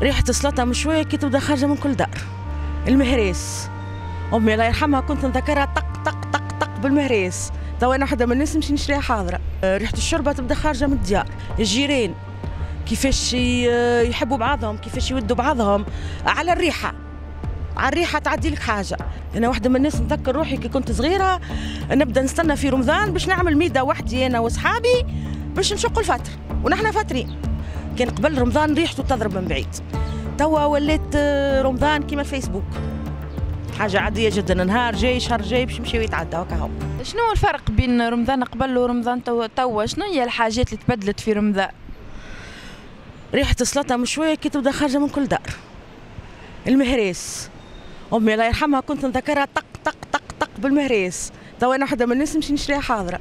ريحة السلطة مش شوية كي تبدا خارجة من كل دار. المهريس، أمي الله يرحمها كنت نذكرها طق طق طق طق بالمهريس. توا أنا واحدة من الناس نمشي نشريها حاضرة. ريحة الشوربة تبدا خارجة من الديار. الجيران كيفاش يحبوا بعضهم، كيفاش يودوا بعضهم على الريحة. على الريحة تعدي لك حاجة. أنا واحدة من الناس نذكر روحي كي كنت صغيرة نبدا نستنى في رمضان باش نعمل ميدة وحدي أنا وصحابي باش نشق الفطر، ونحن فاطرين. كان قبل رمضان ريحته تضرب من بعيد. توا ولات رمضان كيما الفيسبوك، حاجة عادية جدا، نهار جاي شهر جاي باش يمشي ويتعدى وكاهو. شنو هو الفرق بين رمضان قبل ورمضان توا؟ شنو هي الحاجات اللي تبدلت في رمضان؟ ريحة السلطة مش شوية كي تبدا خارجة من كل دار. المهريس، أمي الله يرحمها كنت نذكرها طق طق طق طق بالمهريس. توا أنا واحدة من الناس نمشي نشريها حاضرة.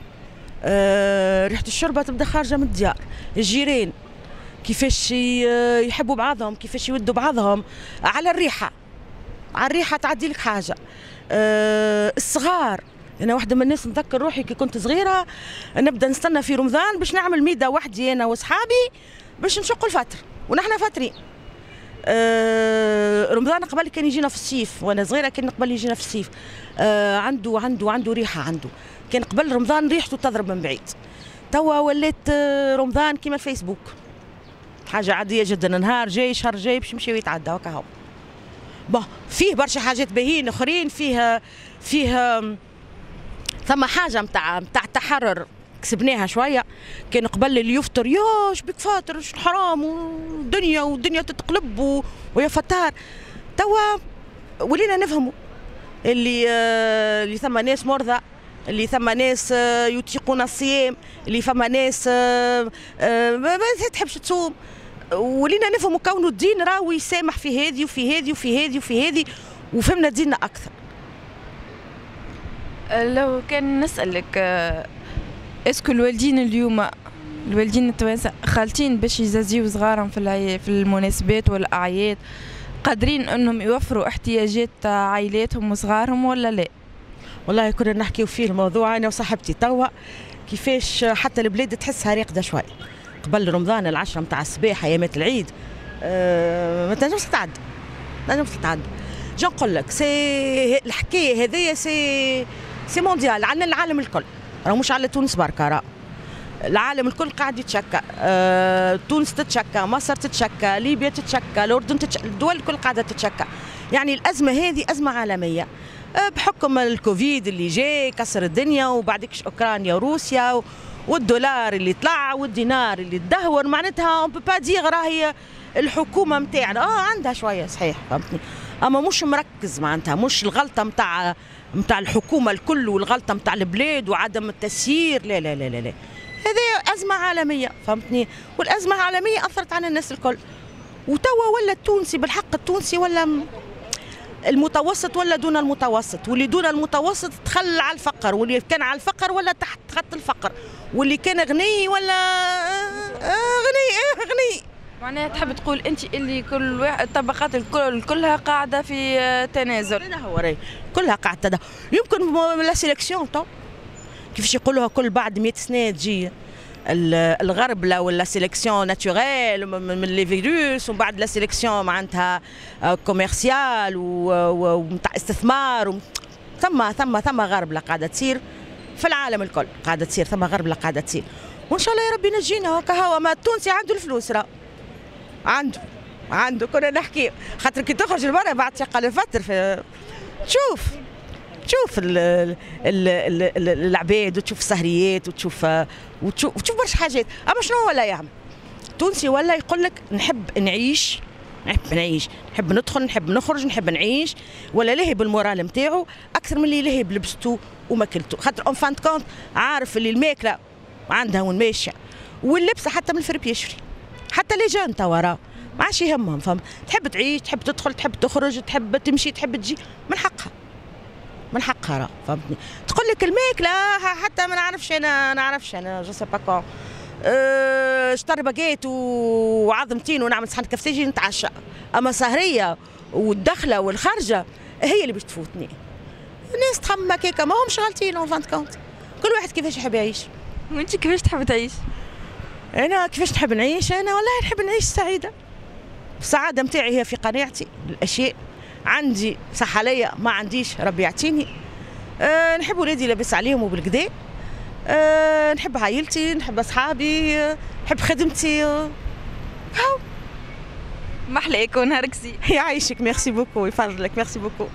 ريحة الشوربة تبدا خارجة من الديار. الجيران كيفاش يحبوا بعضهم، كيفاش يودوا بعضهم على الريحة. على الريحة تعدي لك حاجة. الصغار، أنا واحدة من الناس نذكر روحي كي كنت صغيرة نبدا نستنى في رمضان باش نعمل ميدة وحدي أنا وصحابي باش نشق الفطر، ونحن فاطرين. رمضان قبل كان يجينا في الصيف، وانا صغيره كان قبل يجينا في الصيف. عنده ريحه، عنده كان قبل رمضان ريحته تضرب من بعيد. توا ولات رمضان كيما الفيسبوك، حاجه عاديه جدا، نهار جاي شهر جاي باش يمشي ويتعدى وكاهو. فيه برشا حاجات باهيين اخرين، فيه ثم حاجه نتاع التحرر كسبناها شويه. كان قبل اللي يفطر يا شبيك فاطر شو حرام والدنيا تتقلب ويا فتار. توا ولينا نفهموا اللي ثم ناس مرضى، اللي ثم ناس يطيقون الصيام، اللي ثم ناس ما تحبش تصوم. ولينا نفهموا كونه الدين راهو يسامح في هذه وفي هذه وفي هذه وفي هذه، وفهمنا ديننا اكثر. لو كان نسألك اسكو الوالدين اليوم، الوالدين التوانسه خالتين باش يزازيو صغارهم في المناسبات والاعياد، قادرين انهم يوفروا احتياجات عائلاتهم وصغارهم ولا لا؟ والله كنا نحكيو فيه الموضوع انا وصاحبتي توا، كيفاش حتى البلاد تحسها راقده شوي. قبل رمضان العشره نتاع الصباح ايامات العيد ما تنجمش تتعدى، جا نقول لك سي الحكايه هذيا سي مونديال، عندنا العالم الكل، راه مش على تونس بركا، راه العالم الكل قاعد يتشكى. تونس تتشكى، مصر تتشكى، ليبيا تتشكى، الأردن تتشكى، الدول الكل قاعدة تتشكى. يعني الأزمة هذه أزمة عالمية بحكم الكوفيد اللي جاي كسر الدنيا، وبعدكش أوكرانيا وروسيا والدولار اللي طلع والدينار اللي تدهور. معناتها اون بو با ديغ راهي الحكومة نتاعنا عندها شوية صحيح، فهمتني، أما مش مركز، معناتها مش الغلطة نتاع الحكومة الكل والغلطة نتاع البلاد وعدم التسيير، لا لا لا لا, لا. هذه أزمة عالمية، فهمتني، والأزمة العالمية أثرت على الناس الكل. وتوا ولا التونسي بالحق، التونسي ولا المتوسط ولا دون المتوسط، واللي دون المتوسط تخل على الفقر، واللي كان على الفقر ولا تحت خط الفقر، واللي كان غني ولا غني. معناها تحب تقول أنت اللي كل واحد الطبقات الكل كلها قاعدة في تنازل؟ تدهور، كلها قاعدة تدهور. يمكن لا سيليكسيون تو كيفاش يقولوها كل بعد 100 سنة تجي الغرب ولا سيليكسيون ناتوريل من لي فيروس، ومن بعد لا سيليكسيون معناتها كوميرسيال ونتاع استثمار. ثم غرب قاعده تصير في العالم الكل، قاعده تصير ثم غرب قاعده تصير، وان شاء الله يا ربي ينجينا هكا. ما التونسي عنده الفلوس، راه عنده كنا نحكي، خاطر كي تخرج لبرا بعد شقه الفطر تشوف العباد وتشوف السهريات وتشوف برشا حاجات. اما شنو ولا يعمل تونسي؟ ولا يقول لك نحب نعيش، نحب ندخل، نحب نخرج، نحب نعيش، ولا لاهي بالمورال نتاعو اكثر من اللي لاهي بلبسته وماكلته. خاطر اون فان كونت عارف اللي الماكله عندها وين ماشيه، واللبسه حتى من الفرب يشري، حتى لي جون توا راه ما عادش يهمهم. فهم تحب تعيش، تحب تدخل، تحب تخرج، تحب تمشي، تحب تجي، من حقها راه، فهمتني. تقول لك الماكله حتى ما نعرفش انا جو سي با كون اشتري باكيت وعظمتين ونعمل صحن كفتاجي نتعشى، اما سهريه والدخله والخرجه هي اللي باش تفوتني. الناس تخمم هكاكا، ما همش غالطين اون فان كونت، كل واحد كيفاش يحب يعيش. وانت كيفاش تحب تعيش؟ انا كيفاش نحب نعيش؟ انا والله نحب نعيش سعيده، السعاده نتاعي هي في قناعتي بالاشياء. عندي صحه ليا ما عنديش ربي يعطيني. نحب ولادي لاباس عليهم وبالكدا. نحب عائلتي، نحب اصحابي، نحب خدمتي. محلاك ونهارك زين. يعيشك، ميرسي بوكو، يفضلك، ميرسي بوكو.